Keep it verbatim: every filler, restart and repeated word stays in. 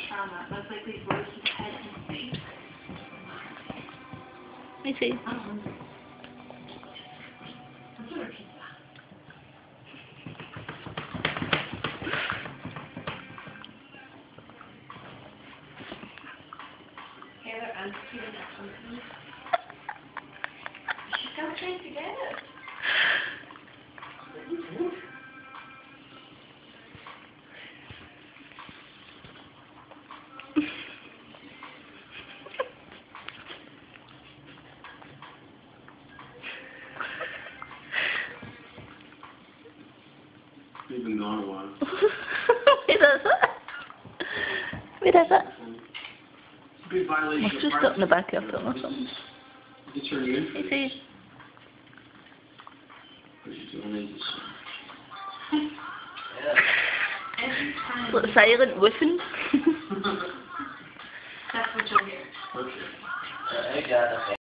trauma. Most likely broke his head and face. Macie. Um, let's order pizza. Taylor, I'm feeling that company. She's got straight to get it. Even gone a while. Wie does it? Wie does it? Big violation Must of just privacy. open the back up or something. It's her new. Macie. What are you doing this? Every time. What, silent woofing? That's what you'll hear. Okay. I got it.